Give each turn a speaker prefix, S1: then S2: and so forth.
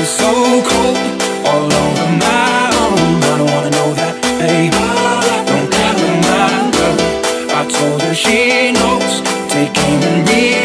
S1: is so cold, all over my own. I don't wanna know that, babe. Don't care my love. I told her she knows, taking and real.